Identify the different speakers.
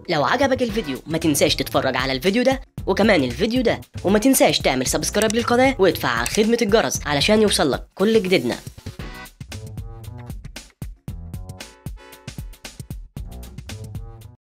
Speaker 1: لو عجبك الفيديو ما تنساش تتفرج على الفيديو ده وكمان الفيديو ده، وما تنساش تعمل سبسكرايب للقناة وادفع على خدمة الجرس علشان يوصلك كل جديدنا.